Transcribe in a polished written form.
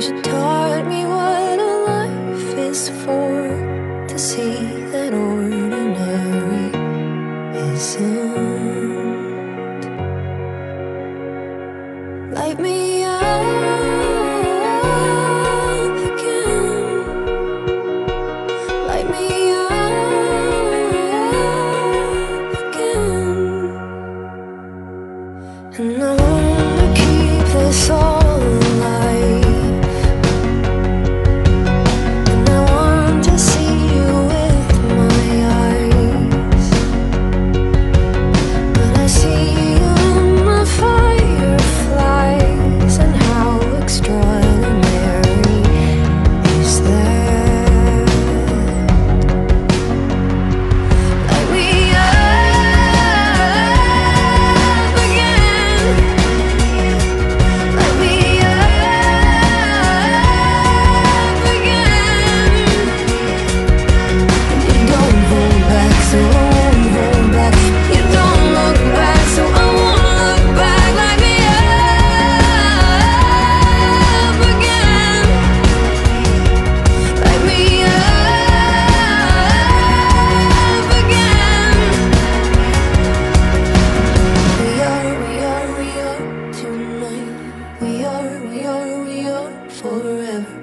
You taught me what a life is for, to see that ordinary isn't. Light me up again. Light me up again. And I wanna keep this all alive. And I want to see you with my eyes. But I see you in the fireflies, and how extraordinary is that? Light me up again. Light me up again. You don't hold back, so I won't hold back. You don't look back, so I won't look back. Light me up again. Light me up again. We are tonight. We are forever.